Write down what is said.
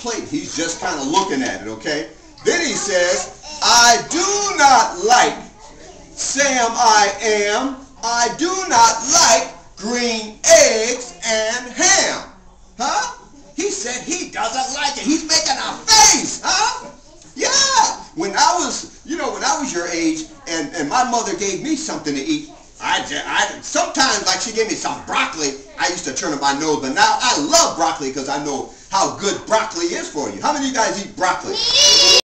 plate. He's just kind of looking at it, okay? Then he says, I do not like Sam I am. I do not like green eggs and ham. Huh? He said he doesn't like it. He's making a face, huh? Yeah. When I was, when I was your age and my mother gave me something to eat, I sometimes, like she gave me some broccoli, I used to turn up my nose, but now I love broccoli because I know how good broccoli is for you. How many of you guys eat broccoli?